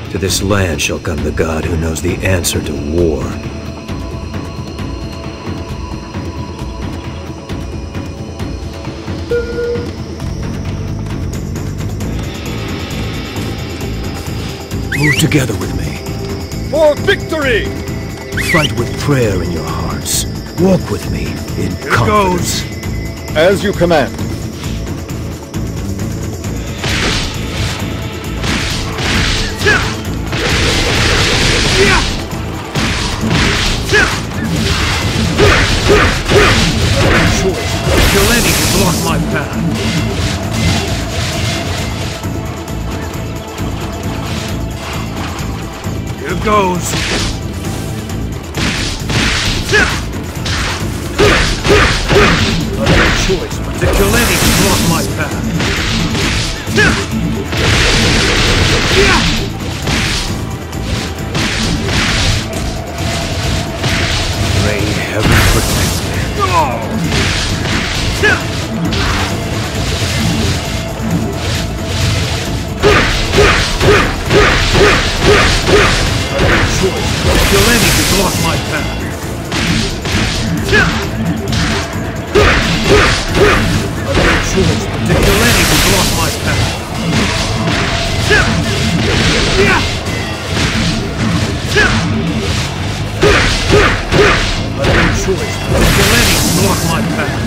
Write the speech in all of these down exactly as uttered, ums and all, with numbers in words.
To this land shall come the god who knows the answer to war. Move together with me. For victory! Fight with prayer in your hearts. Walk with me in Here confidence. goes. As you command. Kill any who block my path. Here goes. Other choice but to kill any who block my path. May heaven protect me. Other choice but to kill any who block my path. Other choice but to kill any who block my path. Other choice but to kill any who block my path.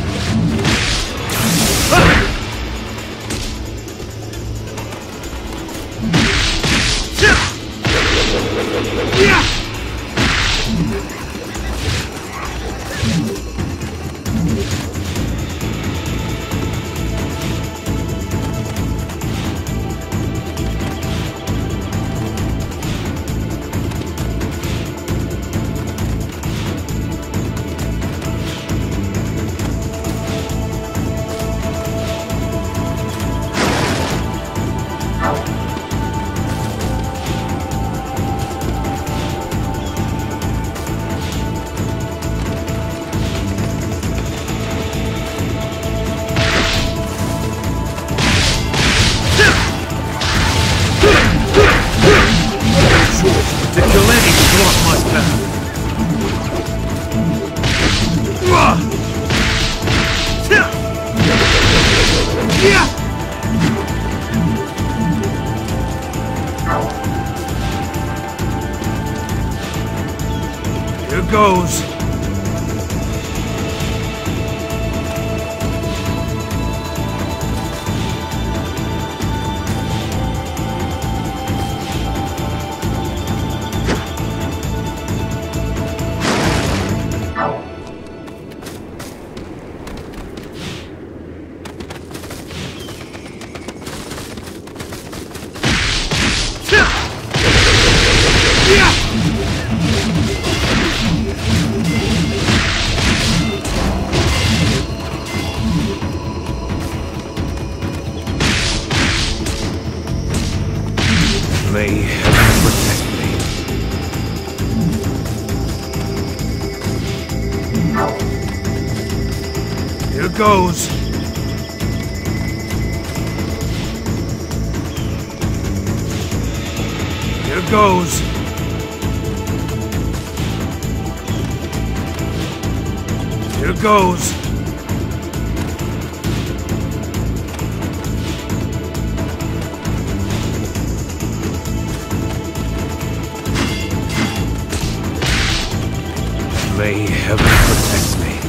Here goes. May heaven protect me. Here goes. Here goes. Here goes. May heaven protect me.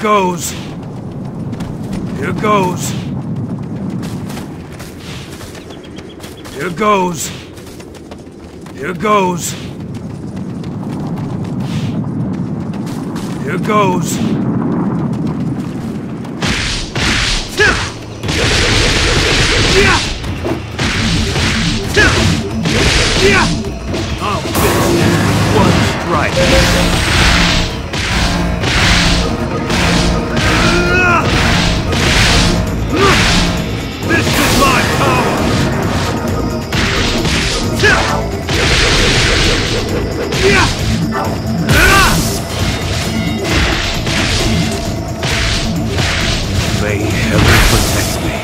goes. Here goes. Here goes. Here goes. Here goes. Yeah. Yeah. Oh, bitch. One strike. This is my power. Yeah. May heaven protect me.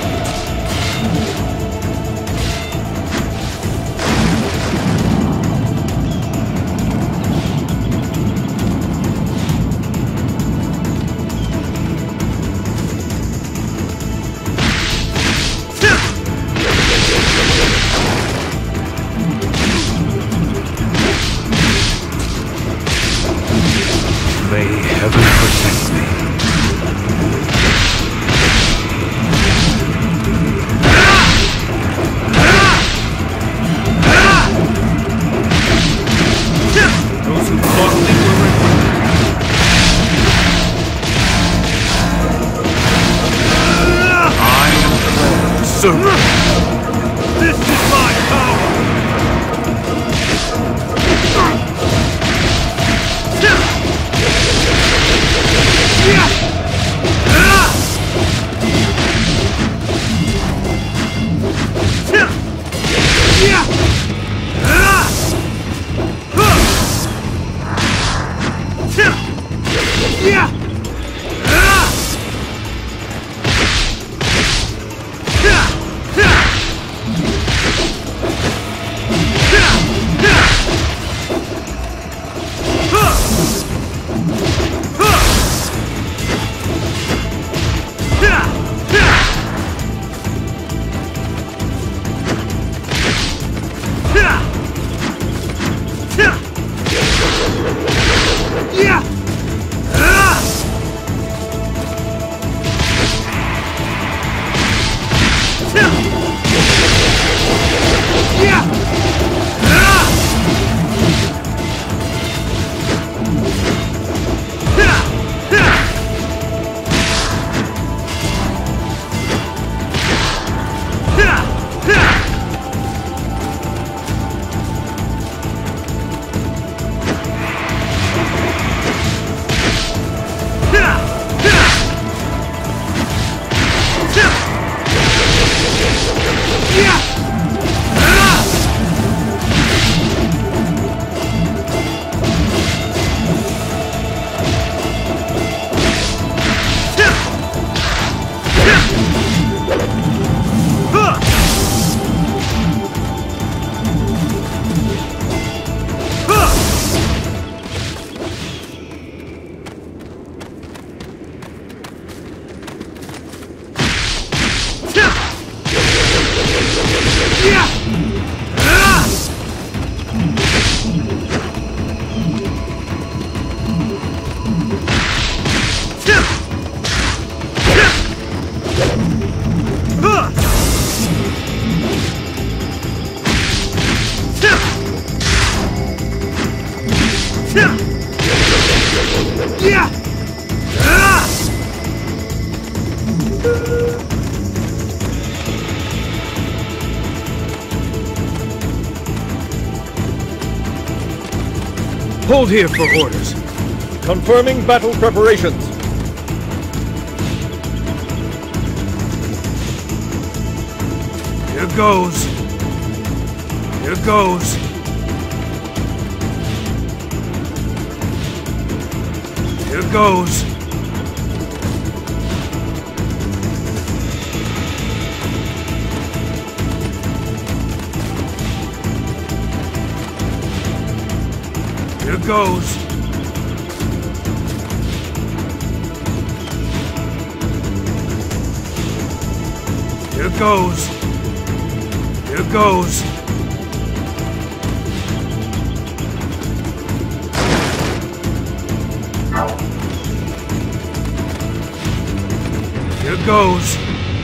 May heaven protect me. Those who fought me will regret. I am the servant. This is my power. Hold here for orders. Confirming battle preparations. Here goes. Here goes. Here goes. Here goes. Here goes. Here goes. Here goes.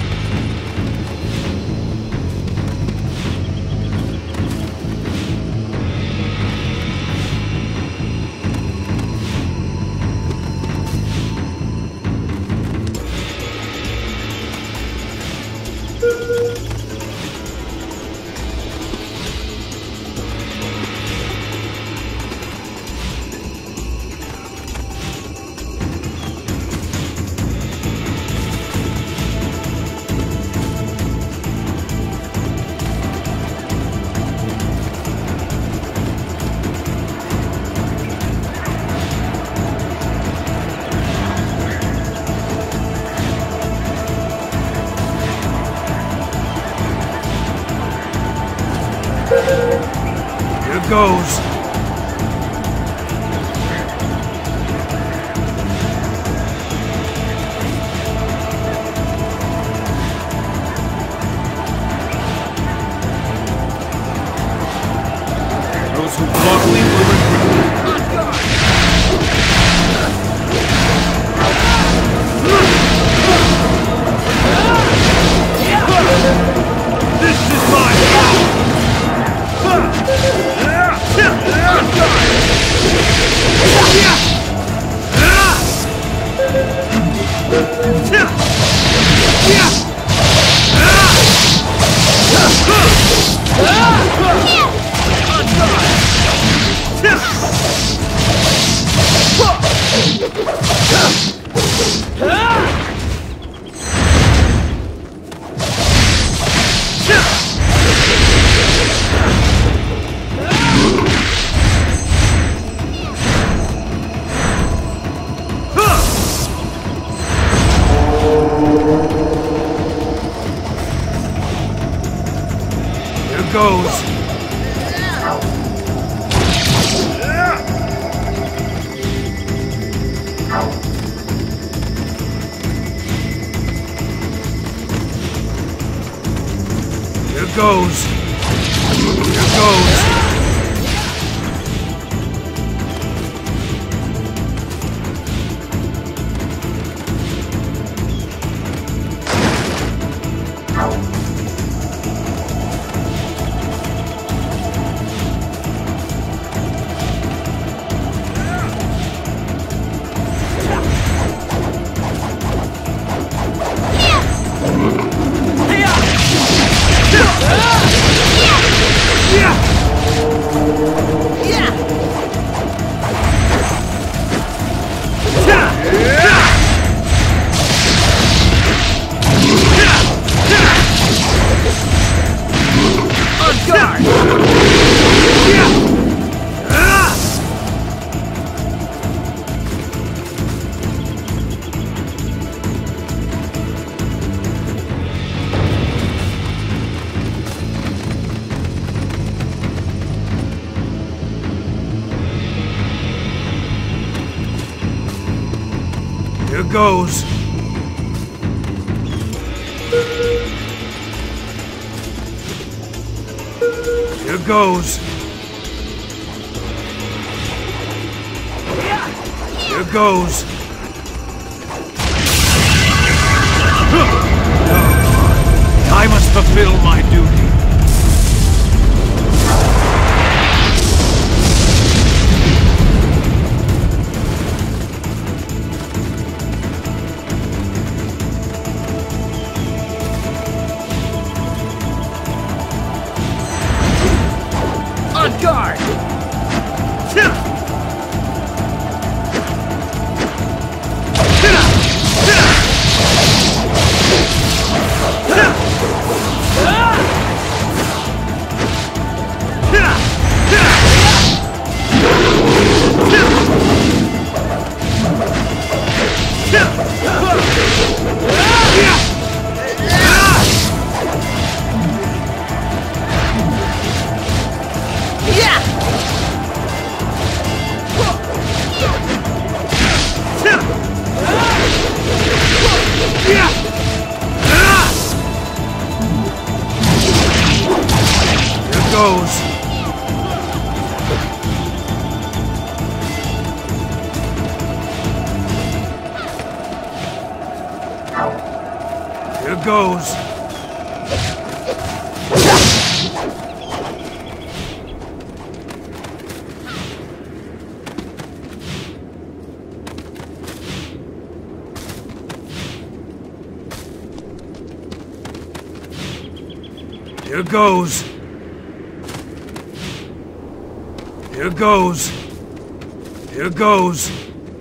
Here goes. Those who block me will regret. This is my power! Here goes. Here goes. Here goes. Here goes. Here goes. Here goes. I must fulfill my duty. Guard! Goes. goes. Here goes. Here goes. Here goes.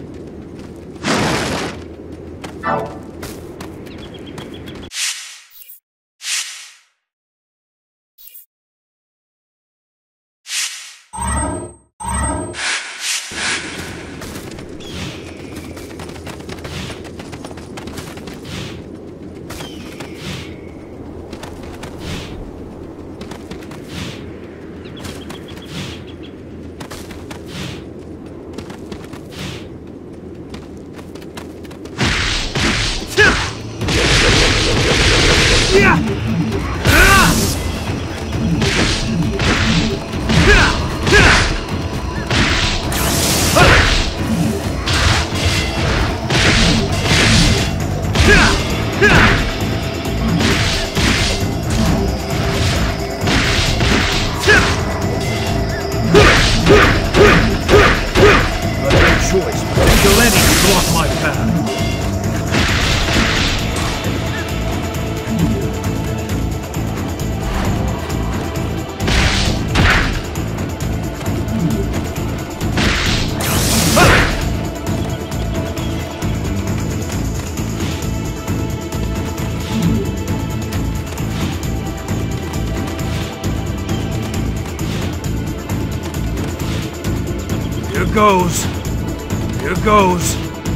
Here goes. Here goes.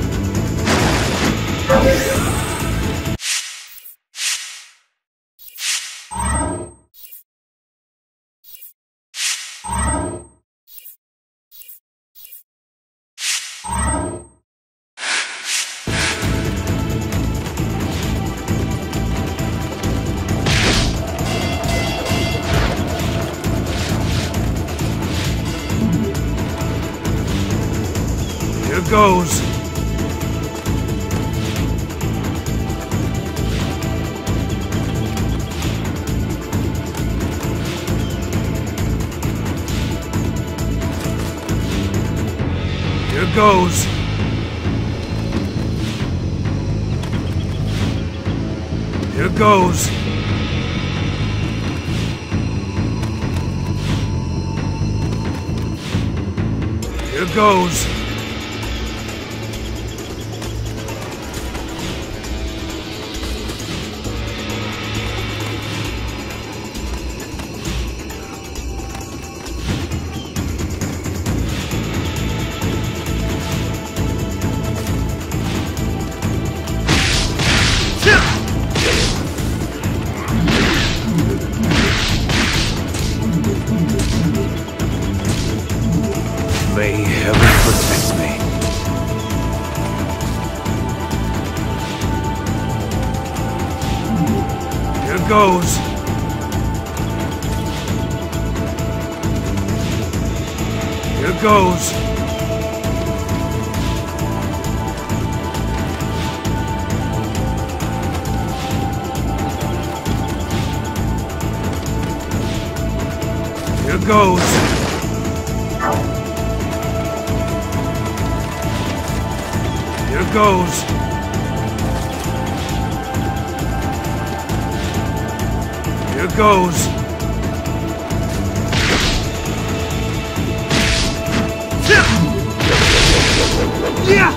Here goes. Here goes. Here goes. Here goes. May heaven protect me. Here goes. Here goes. Here goes. Here goes. Here goes. Yeah.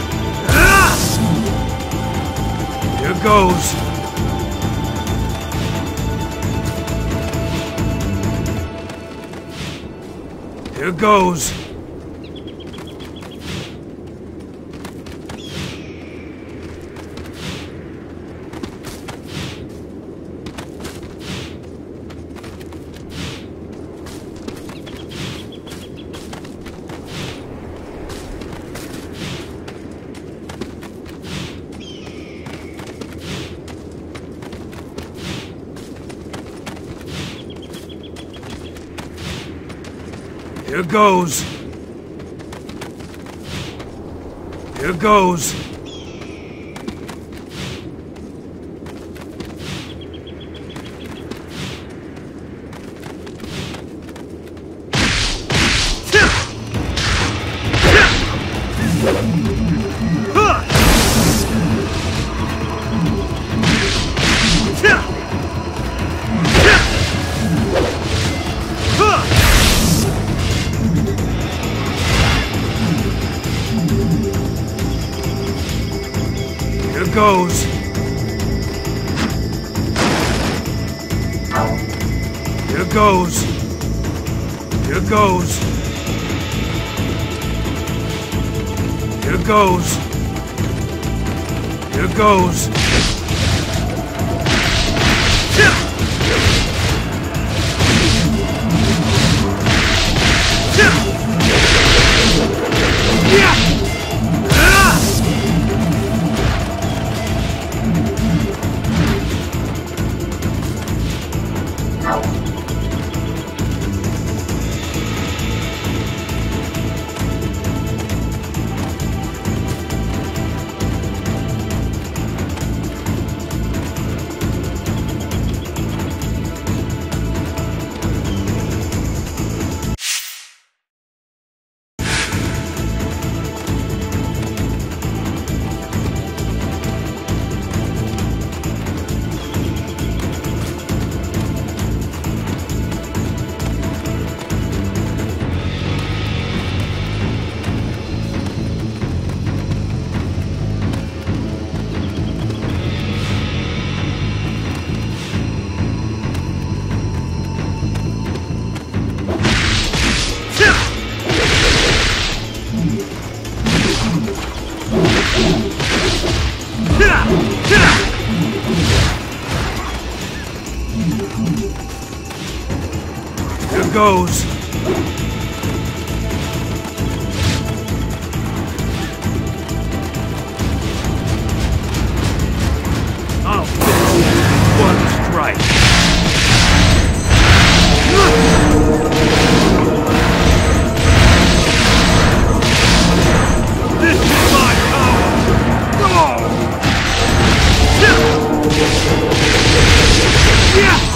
Here goes. Here goes. Here goes. Here goes. goes. Here goes. Here goes. Here goes. Here goes. Here goes. I'll finish this one strike. This is my power. Go! Yeah!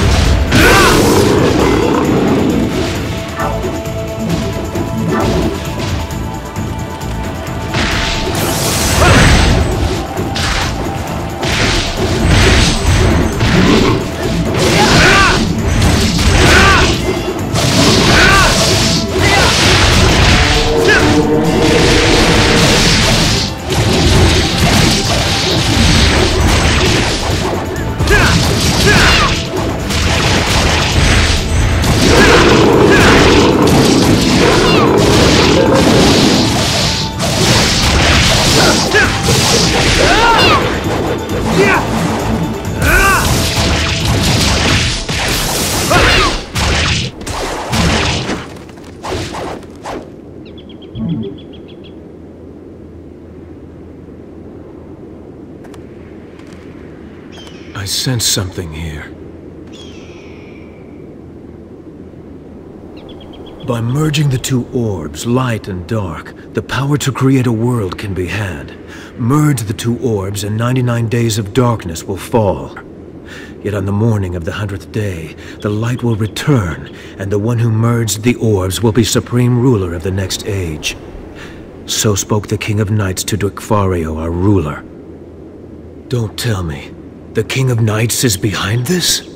I sense something here. By merging the two orbs, light and dark, the power to create a world can be had. Merge the two orbs and ninety-nine days of darkness will fall. Yet on the morning of the hundredth day, the light will return, and the one who merged the orbs will be supreme ruler of the next age. So spoke the King of Knights to Dwykfario, our ruler. Don't tell me. The King of Knights is behind this?